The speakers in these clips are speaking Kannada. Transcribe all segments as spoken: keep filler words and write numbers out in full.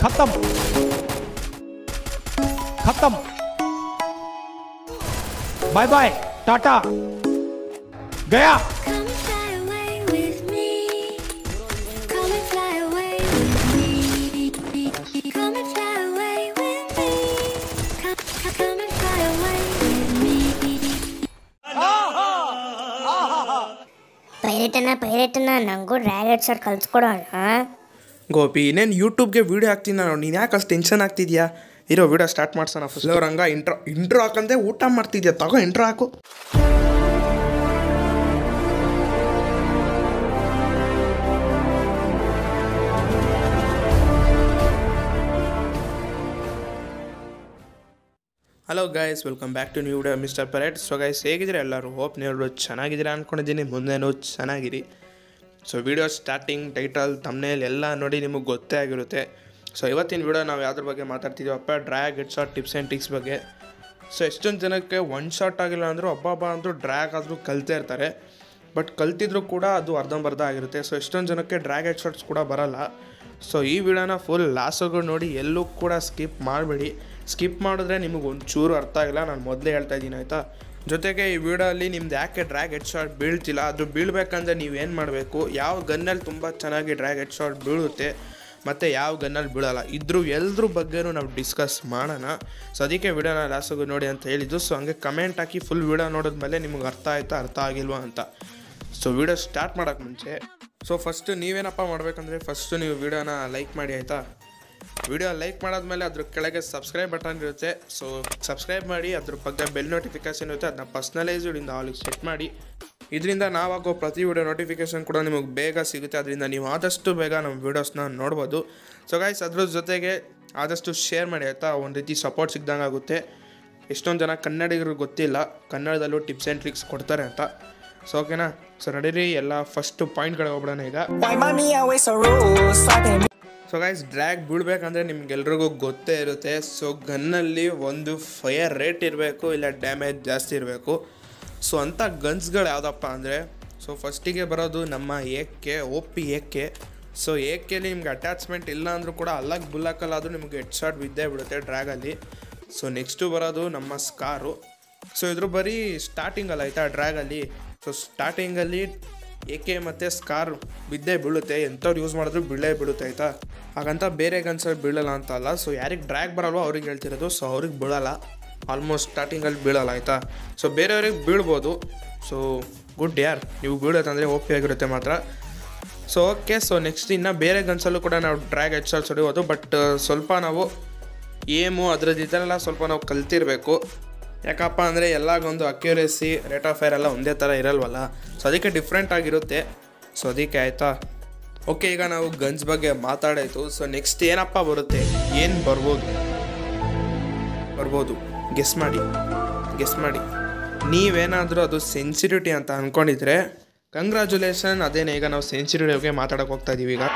खत्म खत्म बाय बाय टाटा गया ಪೈರೇಟನ ಪೈರೇಟನ ನಂಗೂ ಡ್ರ್ಯಾಗ್ ಹೆಡ್ ಶಾಟ್ ಕಲ್ಸ್ಕೊಡೋಣ ಗೋಪಿ ಇನ್ನೇನು ಯೂಟ್ಯೂಬ್ಗೆ ವೀಡಿಯೋ ಹಾಕ್ತೀನಿ ನಾನು ನೀನು ಯಾಕೆ ಅಷ್ಟು ಟೆನ್ಷನ್ ಆಗ್ತಿದ್ಯಾ ಇರೋ ವೀಡಿಯೋ ಸ್ಟಾರ್ಟ್ ಮಾಡ್ಸೋಣ ಫಸ್ಟ್ ಅವ್ರ ಹಂಗ ಇಂಟ್ರೋ ಇಂಟ್ರೋ ಹಾಕಂದ್ರೆ ಊಟ ಮಾಡ್ತಿದ್ಯಾ ತಗೋ ಇಂಟ್ರೋ ಹಾಕು hello guys welcome back to new video mister Pirate. So guys ಹೇಗಿದ್ದೀರಾ ಎಲ್ಲರೂ? ಹೋಪ್ ನೀವು ಚೆನ್ನಾಗಿದ್ದೀರಾ ಅಂದ್ಕೊಂಡಿದ್ದೀನಿ. ಮುಂದೆನೂ ಚೆನ್ನಾಗಿರಿ. So video starting title thumbnail ಎಲ್ಲ ನೋಡಿ ನಿಮಗೆ ಗೊತ್ತೇ ಆಗಿರುತ್ತೆ. ಸೊ ಇವತ್ತಿನ ವಿಡಿಯೋ ನಾವು ಯಾವುದ್ರ ಬಗ್ಗೆ ಮಾತಾಡ್ತಿದ್ದೀವಪ್ಪ, drag head shot tips and tricks ಬಗ್ಗೆ. ಸೊ ಎಷ್ಟೊಂದು ಜನಕ್ಕೆ ಒನ್ ಶಾಟ್ ಆಗಿಲ್ಲ ಅಂದರೂ ಹಬ್ಬ ಅಂದರೂ ಡ್ರ್ಯಾಗ್ ಆದರೂ ಕಲಿತೇ ಇರ್ತಾರೆ. ಬಟ್ ಕಲ್ತಿದ್ರು ಕೂಡ ಅದು ಅರ್ಧಂಬರ್ಧ ಆಗಿರುತ್ತೆ. ಸೊ ಎಷ್ಟೊಂದು ಜನಕ್ಕೆ ಡ್ರ್ಯಾಗ್ ಹೆಡ್ ಶಾಟ್ಸ್ ಕೂಡ ಬರೋಲ್ಲ. ಸೊ ಈ ವಿಡಿಯೋನ ಫುಲ್ ಲಾಸ್ಟ್ವರೆಗೂ ನೋಡಿ, ಎಲ್ಲೂ ಕೂಡ ಸ್ಕಿಪ್ ಮಾಡಬೇಡಿ. ಸ್ಕಿಪ್ ಮಾಡಿದ್ರೆ ನಿಮಗೆ ಒಂಚೂರು ಅರ್ಥ ಆಗಿಲ್ಲ, ನಾನು ಮೊದಲೇ ಹೇಳ್ತಾ ಇದ್ದೀನಿ ಆಯಿತಾ. ಜೊತೆಗೆ ಈ ವಿಡಿಯೋಲ್ಲಿ ನಿಮ್ದು ಯಾಕೆ ಡ್ರ್ಯಾಗ್ ಹೆಡ್ ಶಾಟ್ ಬೀಳ್ತಿಲ್ಲ, ಅದು ಬೀಳಬೇಕಂದ್ರೆ ನೀವೇನು ಮಾಡಬೇಕು, ಯಾವ ಗನ್ನಲ್ಲಿ ತುಂಬ ಚೆನ್ನಾಗಿ ಡ್ರ್ಯಾಗ್ ಹೆಡ್ ಶಾಟ್ ಬೀಳುತ್ತೆ ಮತ್ತು ಯಾವ ಗನ್ನಲ್ಲಿ ಬೀಳಲ್ಲ, ಇದ್ರ ಎಲ್ಲದ್ರ ಬಗ್ಗೆನೂ ನಾವು ಡಿಸ್ಕಸ್ ಮಾಡೋಣ. ಸೊ ಅದಕ್ಕೆ ವಿಡಿಯೋನ ಲಾಸ್ಟಿಗೆ ನೋಡಿ ಅಂತ ಹೇಳಿದ್ದು. ಸೊ ಹಂಗೆ ಕಮೆಂಟ್ ಹಾಕಿ ಫುಲ್ ವಿಡಿಯೋ ನೋಡಿದ್ಮೇಲೆ ನಿಮಗೆ ಅರ್ಥ ಆಯಿತಾ ಅರ್ಥ ಆಗಿಲ್ವಾ ಅಂತ. ಸೊ ವಿಡಿಯೋ ಸ್ಟಾರ್ಟ್ ಮಾಡೋಕ್ಕೆ ಮುಂಚೆ ಸೊ ಫಸ್ಟು ನೀವೇನಪ್ಪ ಮಾಡಬೇಕಂದ್ರೆ, ಫಸ್ಟು ನೀವು ವಿಡಿಯೋನ ಲೈಕ್ ಮಾಡಿ ಆಯಿತಾ. ವಿಡಿಯೋ ಲೈಕ್ ಮಾಡಾದ್ಮೇಲೆ ಅದ್ರ ಕೆಳಗೆ ಸಬ್ಸ್ಕ್ರೈಬ್ ಬಟನ್ ಇರುತ್ತೆ. ಸೊ ಸಬ್ಸ್ಕ್ರೈಬ್ ಮಾಡಿ, ಅದ್ರ ಬಗ್ಗೆ ಬೆಲ್ ನೋಟಿಫಿಕೇಷನ್ ಇರುತ್ತೆ, ಅದನ್ನ ಪರ್ಸ್ನಲೈಸ್ಡಿಂದ ಆಲಿಗೆ ಸೆಟ್ ಮಾಡಿ. ಇದರಿಂದ ನಾವಾಗೋ ಪ್ರತಿ ವಿಡಿಯೋ ನೋಟಿಫಿಕೇಷನ್ ಕೂಡ ನಿಮಗೆ ಬೇಗ ಸಿಗುತ್ತೆ. ಅದರಿಂದ ನೀವು ಆದಷ್ಟು ಬೇಗ ನಮ್ಮ ವೀಡಿಯೋಸ್ನ ನೋಡ್ಬೋದು. ಸೊ ಗೈಸ್ ಅದ್ರ ಜೊತೆಗೆ ಆದಷ್ಟು ಶೇರ್ ಮಾಡಿ ಆಯಿತಾ, ಒಂದು ರೀತಿ ಸಪೋರ್ಟ್ ಸಿಗ್ದಂಗೆ ಆಗುತ್ತೆ. ಎಷ್ಟೊಂದು ಜನ ಕನ್ನಡಿಗರಿಗೆ ಗೊತ್ತಿಲ್ಲ ಕನ್ನಡದಲ್ಲೂ ಟಿಪ್ಸ್ ಆ್ಯಂಡ್ ಟ್ರಿಕ್ಸ್ ಕೊಡ್ತಾರೆ ಅಂತ. ಸೊ ಓಕೆನಾ? ಸೊ ನಡೀರಿ ಎಲ್ಲ ಫಸ್ಟು ಪಾಯಿಂಟ್ಗಳಿಗೆ ಹೋಗ್ಬಿಡೋಣ ಈಗ. ಸೊ ಗೈಸ್ ಡ್ರ್ಯಾಗ್ ಬೀಳ್ಬೇಕಂದ್ರೆ ನಿಮ್ಗೆಲ್ರಿಗೂ ಗೊತ್ತೇ ಇರುತ್ತೆ. ಸೊ ಗನ್ನಲ್ಲಿ ಒಂದು ಫೈರ್ ರೇಟ್ ಇರಬೇಕು, ಇಲ್ಲ ಡ್ಯಾಮೇಜ್ ಜಾಸ್ತಿ ಇರಬೇಕು. ಸೊ ಅಂಥ ಗನ್ಸ್ಗಳು ಯಾವುದಪ್ಪ ಅಂದರೆ, ಸೊ ಫಸ್ಟಿಗೆ ಬರೋದು ನಮ್ಮ A K O P A K. So A ಕೆಲಿ ನಿಮ್ಗೆ ಅಟ್ಯಾಚ್ಮೆಂಟ್ ಇಲ್ಲ ಅಂದರೂ ಕೂಡ ಅಲ್ಲಾಗಿ ಬುಲ್ಲಾಕಲ್ಲಾದರೂ ನಿಮಗೆ ಹೆಡ್ ಶಾಟ್ ಬಿದ್ದೇ ಬಿಡುತ್ತೆ ಡ್ರ್ಯಾಗಲ್ಲಿ. ಸೊ ನೆಕ್ಸ್ಟು ಬರೋದು ನಮ್ಮ ಸ್ಕಾರು. ಸೊ ಇದ್ರ ಬರೀ ಸ್ಟಾರ್ಟಿಂಗಲ್ಲ ಆಯಿತಾ ಡ್ರ್ಯಾಗಲ್ಲಿ. ಸೊ ಸ್ಟಾರ್ಟಿಂಗಲ್ಲಿ ಎ ಕೆ ಮತ್ತು ಸ್ಕಾರ್ ಬಿದ್ದೇ ಬೀಳುತ್ತೆ, ಎಂಥವ್ರು ಯೂಸ್ ಮಾಡಿದ್ರು ಬೀಳೇ ಬೀಳುತ್ತೆ ಆಯಿತಾ. ಹಾಗಂತ ಬೇರೆ ಗನ್ಸಲ್ಲಿ ಬೀಳಲ್ಲ ಅಂತ ಅಲ್ಲ. ಸೊ ಯಾರಿಗೆ ಡ್ರ್ಯಾಗ್ ಬರಲ್ವೋ ಅವ್ರಿಗೆ ಹೇಳ್ತಿರೋದು. ಸೊ ಅವ್ರಿಗೆ ಬೀಳಲ್ಲ, ಆಲ್ಮೋಸ್ಟ್ ಸ್ಟಾರ್ಟಿಂಗಲ್ಲಿ ಬೀಳಲ್ಲ ಆಯಿತಾ. ಸೊ ಬೇರೆಯವ್ರಿಗೆ ಬೀಳ್ಬೋದು. ಸೊ ಗುಡ್ ಯಾರ್, ನೀವು ಬೀಳೋದಂದರೆ ಓಪಿ ಆಗಿರುತ್ತೆ ಮಾತ್ರ. So okay. ಸೊ ನೆಕ್ಸ್ಟ್ ಇನ್ನು ಬೇರೆ ಗನ್ಸಲ್ಲೂ ಕೂಡ ನಾವು ಡ್ರ್ಯಾಗ್ ಹೆಡ್ ಶಾಟ್ಸ್ ಹೊಡಿಬೋದು. ಬಟ್ ಸ್ವಲ್ಪ ನಾವು ಏಮು ಅದ್ರದ್ದು ಇದೆಲ್ಲ ಸ್ವಲ್ಪ ನಾವು ಕಲ್ತಿರಬೇಕು. ಯಾಕಪ್ಪ ಅಂದರೆ ಎಲ್ಲಾಗೊಂದು ಅಕ್ಯುರೇಸಿ ರೇಟ್ ಆಫ್ ಫೈರ್ ಎಲ್ಲ ಒಂದೇ ಥರ ಇರಲ್ವಲ್ಲ. ಸೊ ಅದಕ್ಕೆ ಡಿಫ್ರೆಂಟ್ ಆಗಿರುತ್ತೆ. ಸೊ ಅದಕ್ಕೆ ಆಯಿತಾ. ಓಕೆ, ಈಗ ನಾವು ಗನ್ಸ್ ಬಗ್ಗೆ ಮಾತಾಡಾಯಿತು. ಸೊ ನೆಕ್ಸ್ಟ್ ಏನಪ್ಪ ಬರುತ್ತೆ, ಏನು ಬರ್ಬೋದು ಬರ್ಬೋದು ಗೆಸ್ ಮಾಡಿ ಗೆಸ್ ಮಾಡಿ ನೀವೇನಾದರೂ ಅದು ಸೆನ್ಸಿಟಿವಿಟಿ ಅಂತ ಅಂದ್ಕೊಂಡಿದ್ರೆ ಕಂಗ್ರ್ಯಾಚುಲೇಷನ್. ಅದೇನೇ, ಈಗ ನಾವು ಸೆನ್ಸಿಟಿವಿಟಿ ಬಗ್ಗೆ ಮಾತಾಡೋಕೆ ಹೋಗ್ತಾ ಇದ್ದೀವಿ. ಈಗ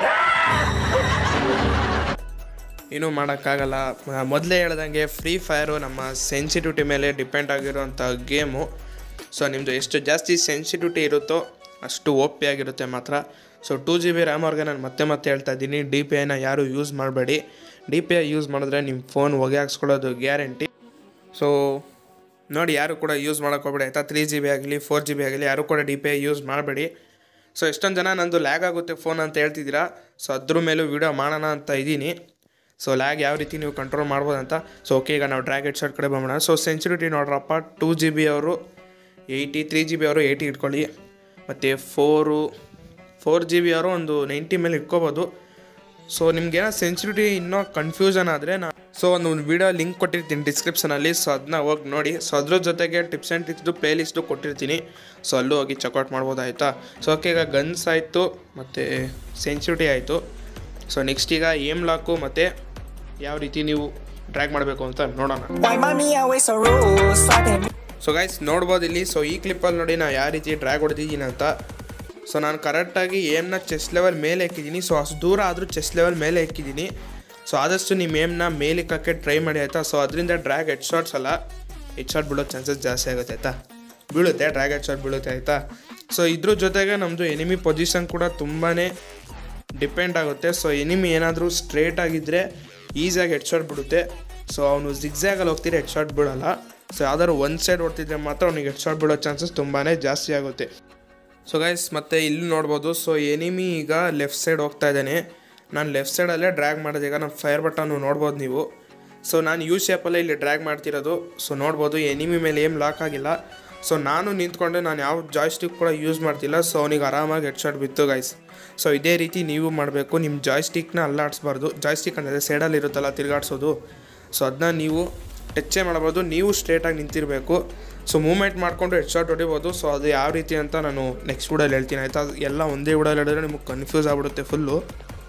ಏನೂ ಮಾಡೋಕ್ಕಾಗಲ್ಲ. ಮೊದಲೇ ಹೇಳ್ದಂಗೆ ಫ್ರೀ ಫೈರು ನಮ್ಮ ಸೆನ್ಸಿಟಿವಿಟಿ ಮೇಲೆ ಡಿಪೆಂಡ್ ಆಗಿರೋಂಥ ಗೇಮು. ಸೊ ನಿಮ್ಮದು ಎಷ್ಟು ಜಾಸ್ತಿ ಸೆನ್ಸಿಟಿವಿಟಿ ಇರುತ್ತೋ ಅಷ್ಟು ಓಪಿ ಆಗಿರುತ್ತೆ ಮಾತ್ರ. So two G B RAM ಅವ್ರಿಗೆ ನಾನು ಮತ್ತೆ ಮತ್ತೆ ಹೇಳ್ತಾ ಇದ್ದೀನಿ, ಡಿ ಪಿ ಐನ ಯಾರು ಯೂಸ್ ಮಾಡಬೇಡಿ. ಡಿ ಪಿ ಐ ಯೂಸ್ ಮಾಡಿದ್ರೆ ನಿಮ್ಮ ಫೋನ್ ಹೊಗೆ ಹಾಕ್ಸ್ಕೊಳ್ಳೋದು ಗ್ಯಾರಂಟಿ. ಸೊ ನೋಡಿ, ಯಾರು ಕೂಡ ಯೂಸ್ ಮಾಡೋಕ್ಕೋಗ್ಬೇಡಿ ಆಯಿತಾ. ತ್ರೀ ಜಿ ಬಿ ಆಗಲಿ ಫೋರ್ ಜಿ ಬಿ ಆಗಲಿ ಯಾರು ಕೂಡ ಡಿ ಪಿ ಐ ಯೂಸ್ ಮಾಡಬೇಡಿ. ಸೊ ಎಷ್ಟೊಂದು ಜನ ನಂದು ಲ್ಯಾಗ್ ಆಗುತ್ತೆ ಫೋನ್ ಅಂತ ಹೇಳ್ತಿದ್ದೀರಾ. ಸೊ ಅದ್ರ ಮೇಲೂ ವೀಡಿಯೋ ಮಾಡೋಣ ಅಂತ ಇದ್ದೀನಿ. ಸೊ ಲ್ಯಾಗ್ ಯಾವ ರೀತಿ ನೀವು ಕಂಟ್ರೋಲ್ ಮಾಡ್ಬೋದು ಅಂತ. ಸೊ ಓಕೆ, ಈಗ ನಾವು ಡ್ರ್ಯಾಗ್ ಹೆಡ್ ಶಾಟ್ ಕಡೆ ಬಂಗೋಣ. ಸೊ ಸೆನ್ಸಿಟಿವಿಟಿ ನೋಡ್ರಪ್ಪ, ಟೂ ಜಿ ಬಿ ಅವರು ಏಯ್ಟಿ, ತ್ರೀ ಜಿ ಬಿ ಅವರು ಏಯ್ಟಿ ಇಟ್ಕೊಳ್ಳಿ. ಮತ್ತು ಫೋರು ಫೋರ್ ಜಿ ಬಿ ಅವರು ಒಂದು ನೈಂಟಿ ಮೇಲೆ ಇಟ್ಕೋಬೋದು. ಸೊ ನಿಮ್ಗೇನೋ ಸೆನ್ಸಿಟಿವಿಟಿ ಇನ್ನೂ ಕನ್ಫ್ಯೂಷನ್ ಆದರೆ ನಾ ಸೊ ಒಂದು ವೀಡಿಯೋ ಲಿಂಕ್ ಕೊಟ್ಟಿರ್ತೀನಿ ಡಿಸ್ಕ್ರಿಪ್ಷನಲ್ಲಿ. ಸೊ ಅದನ್ನ ಹೋಗಿ ನೋಡಿ. ಸೊ ಅದ್ರ ಜೊತೆಗೆ ಟಿಪ್ಸ್ ಆ್ಯಂಡ್ ಟ್ರಿಕ್ಸ್ದು ಪ್ಲೇ ಲಿಸ್ಟು ಕೊಟ್ಟಿರ್ತೀನಿ. ಸೊ ಅಲ್ಲೂ ಹೋಗಿ ಚೆಕ್ಔಟ್ ಮಾಡ್ಬೋದು ಆಯಿತಾ. ಸೊ ಓಕೆ, ಈಗ ಗನ್ಸ್ ಆಯಿತು ಮತ್ತು ಸೆನ್ಸಿಟಿವಿಟಿ ಆಯಿತು. ಸೊ ನೆಕ್ಸ್ಟ್ ಈಗ ಏಮ್ ಲಾಕು ಮತ್ತು ಯಾವ ರೀತಿ ನೀವು ಡ್ರ್ಯಾಗ್ ಮಾಡಬೇಕು ಅಂತ ನೋಡೋಣ. ಸೊ ಗೈಸ್ ನೋಡ್ಬೋದು ಇಲ್ಲಿ. ಸೊ ಈ ಕ್ಲಿಪ್ಪಲ್ಲಿ ನೋಡಿ ನಾವು ಯಾವ ರೀತಿ ಡ್ರ್ಯಾಗ್ ಹೊಡೆದಿದ್ದೀನಿ ಅಂತ. ಸೊ ನಾನು ಕರೆಕ್ಟಾಗಿ ಏಮ್ನ ಚೆಸ್ಟ್ ಲೆವೆಲ್ ಮೇಲೆ ಎಕ್ಕಿದ್ದೀನಿ. ಸೊ ಅಷ್ಟು ದೂರ ಆದರೂ ಚೆಸ್ಟ್ ಲೆವೆಲ್ ಮೇಲೆ ಎಕ್ಕಿದ್ದೀನಿ. ಸೊ ಆದಷ್ಟು ನಿಮ್ಮ ಏಮ್ನ ಮೇಲೆ ಇಕ್ಕಕ್ಕೆ ಟ್ರೈ ಮಾಡಿ ಆಯಿತಾ. ಸೊ ಅದರಿಂದ ಡ್ರ್ಯಾಗ್ ಹೆಡ್ ಶಾಟ್ಸ್ ಅಲ್ಲ ಹೆಡ್ ಶಾಟ್ ಬೀಳೋ ಚಾನ್ಸಸ್ ಜಾಸ್ತಿ ಆಗುತ್ತೆ ಆಯಿತಾ. ಬೀಳುತ್ತೆ ಡ್ರ್ಯಾಗ್ ಹೆಡ್ ಶಾಟ್ ಬೀಳುತ್ತೆ ಆಯಿತಾ. ಸೊ ಇದ್ರ ಜೊತೆಗೆ ನಮ್ಮದು ಎನಿಮಿ ಪೊಸಿಷನ್ ಕೂಡ ತುಂಬಾ ಡಿಪೆಂಡ್ ಆಗುತ್ತೆ. ಸೊ ಎನಿಮಿ ಏನಾದರೂ ಸ್ಟ್ರೇಟ್ ಆಗಿದ್ದರೆ ಈಸಿಯಾಗಿ ಹೆಡ್ ಶಾಟ್ ಬಿಡುತ್ತೆ. ಸೊ ಅವನು ಜಿಗ್ಜ್ಯಾಗಲ್ಲಿ ಹೋಗ್ತಿದ್ರೆ ಹೆಡ್ ಶಾಟ್ ಬಿಡೋಲ್ಲ. ಸೊ ಯಾವ್ದಾದ್ರು ಒಂದು ಸೈಡ್ ಹೊಡ್ತಿದ್ರೆ ಮಾತ್ರ ಅವ್ನಿಗೆ ಹೆಡ್ ಶಾಟ್ ಬಿಡೋ ಚಾನ್ಸಸ್ ತುಂಬಾ ಜಾಸ್ತಿ ಆಗುತ್ತೆ. ಸೊ ಗೈಸ್ ಮತ್ತೆ ಇಲ್ಲಿ ನೋಡ್ಬೋದು. ಸೊ ಎನಿಮಿ ಈಗ ಲೆಫ್ಟ್ ಸೈಡ್ ಹೋಗ್ತಾ ಇದ್ದಾನೆ. ನಾನು ಲೆಫ್ಟ್ ಸೈಡಲ್ಲೇ ಡ್ರ್ಯಾಗ್ ಮಾಡೋದು. ಈಗ ನಮ್ಮ ಫೈರ್ ಬಟನ್ನು ನೋಡ್ಬೋದು ನೀವು. ಸೊ ನಾನು ಯು ಶೇಪಲ್ಲೇ ಇಲ್ಲಿ ಡ್ರ್ಯಾಗ್ ಮಾಡ್ತಿರೋದು. ಸೊ ನೋಡ್ಬೋದು ಎನಿಮಿ ಮೇಲೆ ಏನು ಲಾಕ್ ಆಗಿಲ್ಲ. ಸೊ ನಾನು ನಿಂತ್ಕೊಂಡೆ, ನಾನು ಯಾವ ಜಾಯ್ಸ್ಟಿಕ್ ಕೂಡ ಯೂಸ್ ಮಾಡ್ತಿಲ್ಲ. ಸೊ ಅವನಿಗೆ ಆರಾಮಾಗಿ ಹೆಡ್ ಶಾಟ್ ಬಿತ್ತು ಗೈಸ್. ಸೊ ಇದೇ ರೀತಿ ನೀವು ಮಾಡಬೇಕು. ನಿಮ್ಮ ಜಾಯ್ಸ್ಟಿಕ್ನ ಅಲ್ಲಾಡಿಸ್ಬಾರ್ದು. ಜಾಯ್ಸ್ಟಿಕ್ ಅಂದರೆ ಸೈಡಲ್ಲಿ ಇರುತ್ತಲ್ಲ ತಿರುಗಾಡಿಸೋದು, ಸೊ ಅದನ್ನ ನೀವು ಟಚ್ಚೇ ಮಾಡ್ಬೋದು. ನೀವು ಸ್ಟ್ರೇಟಾಗಿ ನಿಂತಿರಬೇಕು. ಸೊ ಮೂವ್ಮೆಂಟ್ ಮಾಡಿಕೊಂಡು ಹೆಡ್ ಶಾಟ್ ಹೊಡಿಬೋದು. ಸೊ ಅದು ಯಾವ ರೀತಿ ಅಂತ ನಾನು ನೆಕ್ಸ್ಟ್ ವಿಡಿಯೋಲಿ ಹೇಳ್ತೀನಿ ಆಯಿತಾ. ಎಲ್ಲ ಒಂದೇ ವಿಡಿಯೋಲಿ ಹೇಳಿದ್ರೆ ನಿಮಗೆ ಕನ್ಫ್ಯೂಸ್ ಆಗಿಬಿಡುತ್ತೆ ಫುಲ್ಲು.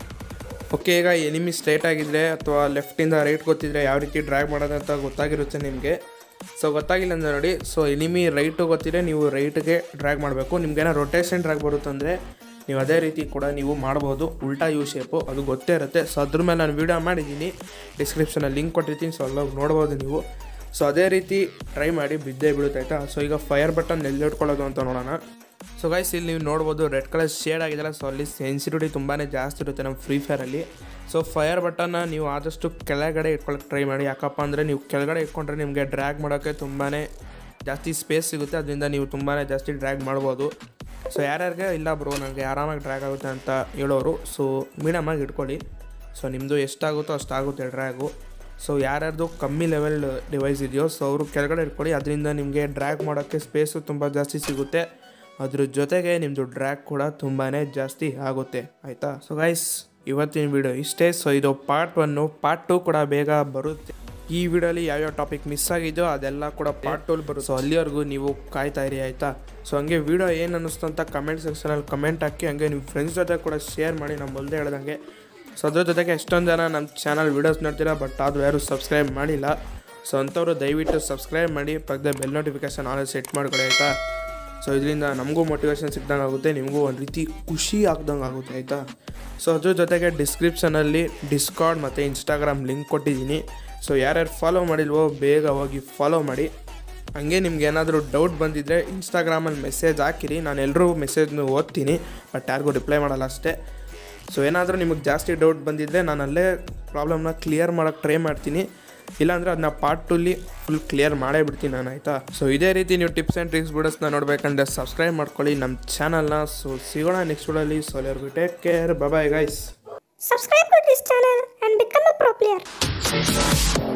ಓಕೆ, ಈಗ ಎನಿಮಿ ಸ್ಟ್ರೇಟ್ ಆಗಿದ್ದರೆ ಅಥವಾ ಲೆಫ್ಟಿಂದ ರೈಟ್ ಗೊತ್ತಿದ್ರೆ ಯಾವ ರೀತಿ ಡ್ರ್ಯಾಗ್ ಮಾಡೋದಂತ ಗೊತ್ತಾಗಿರುತ್ತೆ ನಿಮಗೆ. ಸೊ ಗೊತ್ತಾಗಿಲ್ಲ ಅಂದರೆ ನೋಡಿ, ಸೊ ಎನಿಮಿ ರೈಟು ಗೊತ್ತಿದ್ರೆ ನೀವು ರೈಟ್ಗೆ ಡ್ರ್ಯಾಗ್ ಮಾಡಬೇಕು. ನಿಮ್ಗೇನೋ ರೊಟೇಷನ್ ಡ್ರ್ಯಾಗ್ ಬರುತ್ತಂದರೆ ನೀವು ಅದೇ ರೀತಿ ಕೂಡ ನೀವು ಮಾಡ್ಬೋದು. ಉಲ್ಟಾ ಯು ಶೇಪು ಅದು ಗೊತ್ತೇ ಇರುತ್ತೆ. ಸೊ ಅದ್ರ ಮೇಲೆ ನಾನು ವೀಡಿಯೋ ಮಾಡಿದ್ದೀನಿ, ಡಿಸ್ಕ್ರಿಪ್ಷನಲ್ಲಿ ಲಿಂಕ್ ಕೊಟ್ಟಿರ್ತೀನಿ. ಸೊ ಅಲ್ಲ ನೋಡ್ಬೋದು ನೀವು. ಸೊ ಅದೇ ರೀತಿ ಟ್ರೈ ಮಾಡಿ, ಬಿದ್ದೇ ಬೀಳುತ್ತೆ ಆಯಿತಾ. ಸೊ ಈಗ ಫೈರ್ ಬಟನ್ ಎಲ್ಲಿ ಇಟ್ಕೊಳ್ಳೋದು ಅಂತ ನೋಡೋಣ. ಸೊ ಗೈಸ್ ಇಲ್ಲಿ ನೀವು ನೋಡ್ಬೋದು ರೆಡ್ ಕಲರ್ ಶೇಡ್ ಆಗಿದೆಲ್ಲ. ಸೊ ಅಲ್ಲಿ ಸೆನ್ಸಿಟಿವಿಟಿ ತುಂಬಾ ಜಾಸ್ತಿ ಇರುತ್ತೆ ನಮ್ಮ ಫ್ರೀ ಫೈರಲ್ಲಿ. ಸೊ ಫೈರ್ ಬಟನ್ನ ನೀವು ಆದಷ್ಟು ಕೆಳಗಡೆ ಇಟ್ಕೊಳ್ಳೋಕೆ ಟ್ರೈ ಮಾಡಿ. ಯಾಕಪ್ಪ ಅಂದರೆ ನೀವು ಕೆಳಗಡೆ ಇಟ್ಕೊಂಡ್ರೆ ನಿಮಗೆ ಡ್ರ್ಯಾಗ್ ಮಾಡೋಕ್ಕೆ ತುಂಬಾ ಜಾಸ್ತಿ ಸ್ಪೇಸ್ ಸಿಗುತ್ತೆ. ಅದರಿಂದ ನೀವು ತುಂಬಾ ಜಾಸ್ತಿ ಡ್ರ್ಯಾಗ್ ಮಾಡ್ಬೋದು. ಸೊ ಯಾರ್ಯಾರಿಗೆ ಇಲ್ಲ ಬ್ರೋ ನನಗೆ ಆರಾಮಾಗಿ ಡ್ರ್ಯಾಗ್ ಆಗುತ್ತೆ ಅಂತ ಹೇಳೋರು, ಸೊ ಮೀಡಿಯಮಾಗಿ ಇಟ್ಕೊಳ್ಳಿ. ಸೊ ನಿಮ್ಮದು ಎಷ್ಟಾಗುತ್ತೋ ಅಷ್ಟಾಗುತ್ತೆ ಡ್ರ್ಯಾಗು. ಸೊ ಯಾರ್ಯಾರ್ದು ಕಮ್ಮಿ ಲೆವೆಲ್ ಡಿವೈಸ್ ಇದೆಯೋ ಸೊ ಅವರು ಕೆಳಗಡೆ ಇಟ್ಕೊಳ್ಳಿ. ಅದರಿಂದ ನಿಮಗೆ ಡ್ರ್ಯಾಗ್ ಮಾಡೋಕ್ಕೆ ಸ್ಪೇಸು ತುಂಬ ಜಾಸ್ತಿ ಸಿಗುತ್ತೆ. ಅದ್ರ ಜೊತೆಗೆ ನಿಮ್ಮದು ಡ್ರ್ಯಾಗ್ ಕೂಡ ತುಂಬಾ ಜಾಸ್ತಿ ಆಗುತ್ತೆ ಆಯಿತಾ. ಸೊ ಗೈಸ್ ಇವತ್ತಿನ ವಿಡಿಯೋ ಇಷ್ಟೇ. ಸೊ ಇದು ಪಾರ್ಟ್ ಒನ್ನು. ಪಾರ್ಟ್ ಟು ಕೂಡ ಬೇಗ ಬರುತ್ತೆ. ಈ ವಿಡಿಯೋಲಿ ಯಾವ್ಯಾವ ಟಾಪಿಕ್ ಮಿಸ್ ಆಗಿದೆಯೋ ಅದೆಲ್ಲ ಕೂಡ ಪಾರ್ಟ್ ಟೂಲ್ ಬರುತ್ತೆ. ಸೊ ಅಲ್ಲಿವರೆಗೂ ನೀವು ಕಾಯ್ತಾ ಇರಿ ಆಯಿತಾ. ಸೊ ಹಂಗೆ ವಿಡಿಯೋ ಏನು ಅನ್ನಿಸ್ತು ಅಂತ ಕಮೆಂಟ್ ಸೆಕ್ಷನಲ್ಲಿ ಕಮೆಂಟ್ ಹಾಕಿ. ಹಂಗೆ ನಿಮ್ಮ ಫ್ರೆಂಡ್ಸ್ ಜೊತೆ ಕೂಡ ಶೇರ್ ಮಾಡಿ. ನಮ್ಮ ಮೊದಲೇ ಹೇಳ್ದಂಗೆ ಸೊ ಅದ್ರ ಜೊತೆಗೆ ಎಷ್ಟೊಂದು ಜನ ನಮ್ಮ ಚಾನಲ್ ವೀಡಿಯೋಸ್ ನೋಡ್ತೀರಾ, ಬಟ್ ಅದು ಯಾರು ಸಬ್ಸ್ಕ್ರೈಬ್ ಮಾಡಿಲ್ಲ. ಸೊ ಅಂಥವ್ರು ದಯವಿಟ್ಟು ಸಬ್ಸ್ಕ್ರೈಬ್ ಮಾಡಿ, ಪಕ್ಕದ ಬೆಲ್ ನೋಟಿಫಿಕೇಷನ್ ಆಲ್ ಸೆಟ್ ಮಾಡ್ಕೊಳ್ಳಿ ಆಯಿತಾ. ಸೊ ಇದರಿಂದ ನಮಗೂ ಮೋಟಿವೇಶನ್ ಸಿಕ್ದಂಗೆ ಆಗುತ್ತೆ, ನಿಮಗೂ ಒಂದು ರೀತಿ ಖುಷಿ ಆಗ್ದಂಗೆ ಆಗುತ್ತೆ ಆಯಿತಾ. ಸೊ ಅದ್ರ ಜೊತೆಗೆ ಡಿಸ್ಕ್ರಿಪ್ಷನಲ್ಲಿ ಡಿಸ್ಕಾರ್ಡ್ ಮತ್ತು ಇನ್ಸ್ಟಾಗ್ರಾಮ್ ಲಿಂಕ್ ಕೊಟ್ಟಿದ್ದೀನಿ. ಸೊ ಯಾರ್ಯಾರು ಫಾಲೋ ಮಾಡಿಲ್ವೋ ಬೇಗ ಹೋಗಿ ಫಾಲೋ ಮಾಡಿ. ಹಂಗೆ ನಿಮ್ಗೆ ಏನಾದರೂ ಡೌಟ್ ಬಂದಿದ್ದರೆ ಇನ್ಸ್ಟಾಗ್ರಾಮಲ್ಲಿ ಮೆಸೇಜ್ ಹಾಕಿರಿ. ನಾನು ಎಲ್ಲರೂ ಮೆಸೇಜ್ನ ಓದ್ತೀನಿ, ಬಟ್ ಯಾರಿಗೂ ರಿಪ್ಲೈ ಮಾಡಲ್ಲ ಅಷ್ಟೇ. ಸೊ ಏನಾದರೂ ನಿಮಗೆ ಜಾಸ್ತಿ ಡೌಟ್ ಬಂದಿದ್ದರೆ ನಾನು ಅಲ್ಲೇ ಪ್ರಾಬ್ಲಮ್ನ ಕ್ಲಿಯರ್ ಮಾಡೋಕ್ಕೆ ಟ್ರೈ ಮಾಡ್ತೀನಿ. ಇಲ್ಲಾಂದರೆ ಅದನ್ನ ಪಾರ್ಟ್ ಟೂಲಿ ಫುಲ್ ಕ್ಲಿಯರ್ ಮಾಡೇ ಬಿಡ್ತೀನಿ ನಾನು ಆಯಿತಾ. ಸೊ ಇದೇ ರೀತಿ ನೀವು ಟಿಪ್ಸ್ ಆ್ಯಂಡ್ ಟ್ರಿಕ್ಸ್ ವಿಡಿಯೋಸ್ನ ನೋಡಬೇಕಂದ್ರೆ ಸಬ್ಸ್ಕ್ರೈಬ್ ಮಾಡ್ಕೊಳ್ಳಿ ನಮ್ಮ ಚಾನಲ್ನ. ಸೊ ಸಿಗೋಣ ನೆಕ್ಸ್ಟ್ ವಿಡಿಯೋಲಿ. ಸೊ ಎಲ್ಲರಿಗೂ take care, bye guys. Subscribe to this channel and become a pro player.